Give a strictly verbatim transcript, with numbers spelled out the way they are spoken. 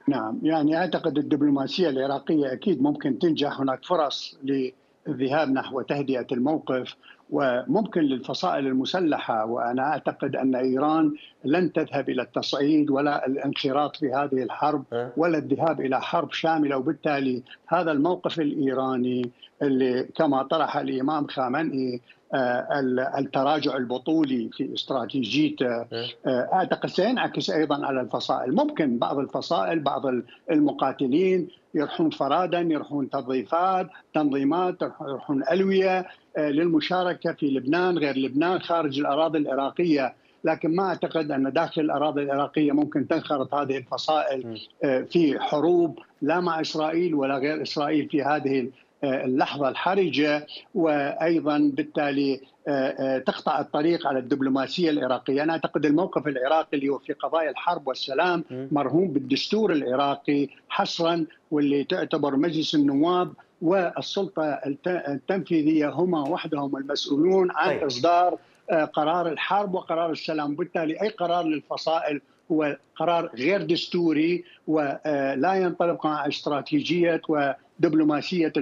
نعم، يعني أعتقد الدبلوماسية العراقية أكيد ممكن تنجح، هناك فرص للذهاب نحو تهدئة الموقف، وممكن للفصائل المسلحة، وأنا أعتقد أن إيران لن تذهب إلى التصعيد ولا الانخراط في هذه الحرب أه؟ ولا الذهاب إلى حرب شاملة، وبالتالي هذا الموقف الإيراني اللي كما طرح الإمام خامنئي آه، التراجع البطولي في استراتيجيته، أه؟ آه، أعتقد سينعكس أيضا على الفصائل. ممكن بعض الفصائل، بعض المقاتلين يروحون فرادى، يروحون تضييفات تنظيمات، يروحون ألوية آه، للمشاركة في لبنان، غير لبنان، خارج الأراضي العراقية، لكن ما أعتقد أن داخل الأراضي العراقية ممكن تنخرط هذه الفصائل مم. آه، في حروب لا مع إسرائيل ولا غير إسرائيل في هذه اللحظة الحرجة، وأيضا بالتالي تقطع الطريق على الدبلوماسية العراقية. أنا أعتقد الموقف العراقي اللي هو في قضايا الحرب والسلام مم. مرهون بالدستور العراقي حصرا، واللي تعتبر مجلس النواب والسلطة التنفيذية هما وحدهم المسؤولون عن طيب. إصدار قرار الحرب وقرار السلام. بالتالي أي قرار للفصائل هو قرار غير دستوري ولا ينطبق مع استراتيجية ودبلوماسية